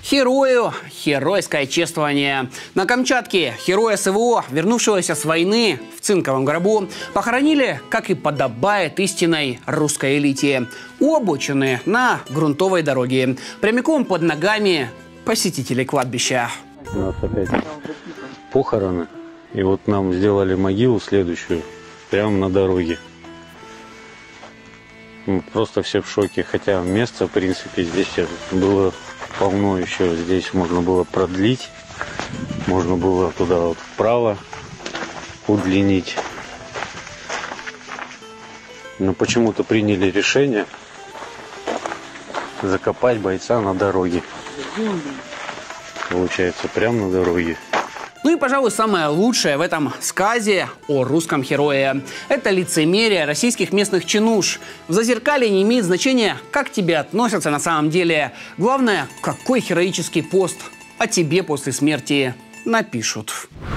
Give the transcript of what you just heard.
Герою геройское чествование. На Камчатке героя СВО, вернувшегося с войны в цинковом гробу, похоронили, как и подобает истинной русской элите, у обочины на грунтовой дороге, прямиком под ногами посетителей кладбища. У нас опять похороны, и вот нам сделали могилу следующую прямо на дороге. Мы просто все в шоке, хотя место, в принципе, здесь было полно еще. Здесь можно было продлить, можно было туда вот вправо удлинить. Но почему-то приняли решение закопать бойца на дороге. Получается, прямо на дороге. Ну и, пожалуй, самое лучшее в этом сказе о русском герое – это лицемерие российских местных чинуш. В Зазеркалье не имеет значения, как к тебе относятся на самом деле. Главное, какой героический пост о тебе после смерти напишут.